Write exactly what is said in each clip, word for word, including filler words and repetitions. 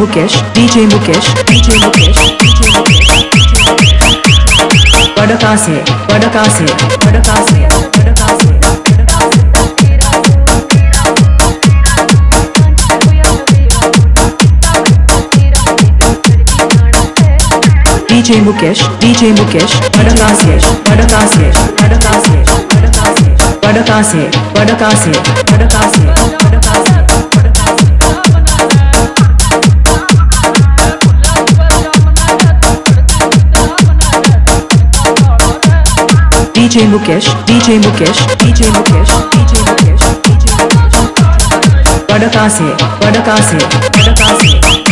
Mukesh DJ Mukesh DJ Mukesh DJ Mukesh पड़का से पड़का से पड़का से पड़का से डीजे मुकेश डीजे मुकेश पड़का से पड़का से पड़का से पड़का से पड़का से पड़का से पड़का से पड़का से DJ Mukesh DJ Mukesh DJ Mukesh DJ Mukesh DJ Mukesh पड़का से पड़का से पड़का से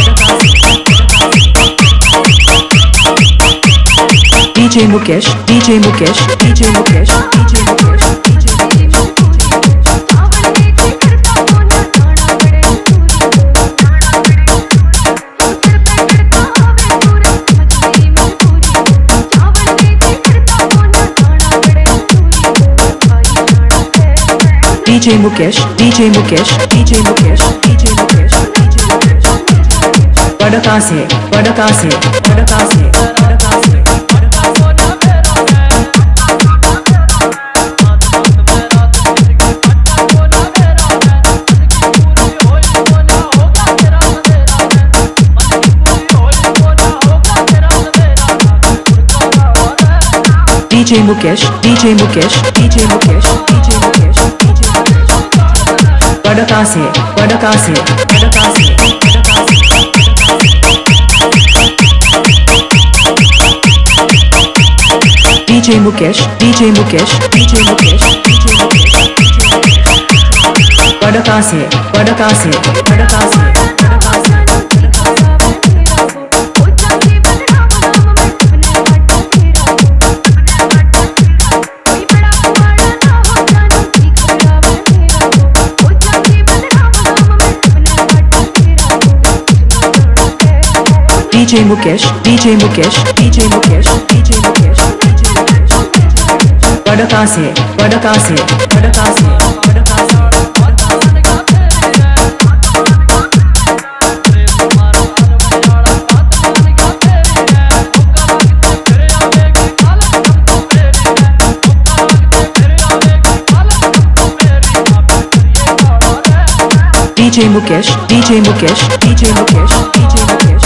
DJ Mukesh DJ Mukesh DJ Mukesh DJ Mukesh DJ Mukesh DJ Mukesh DJ Mukesh DJ Mukesh DJ Mukesh पड़का से पड़का से पड़का से पड़का से DJ Mukesh DJ Mukesh DJ Mukesh DJ Mukesh पड़का से पड़का से पड़का से पड़का से DJ Mukesh DJ Mukesh DJ Mukesh DJ Mukesh पड़का से पड़का से पड़का से पड़का से DJ Mukesh DJ Mukesh DJ Mukesh DJ Mukesh पड़का से पड़का से पड़का से पड़का से DJ Mukesh DJ Mukesh DJ Mukesh DJ Mukesh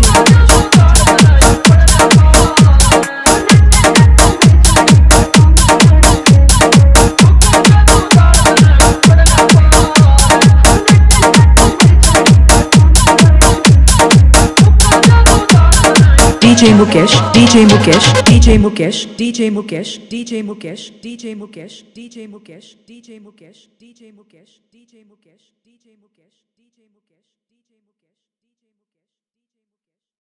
DJ Mukesh DJ Mukesh DJ Mukesh DJ Mukesh DJ Mukesh DJ Mukesh DJ Mukesh DJ Mukesh DJ Mukesh DJ Mukesh DJ Mukesh DJ Mukesh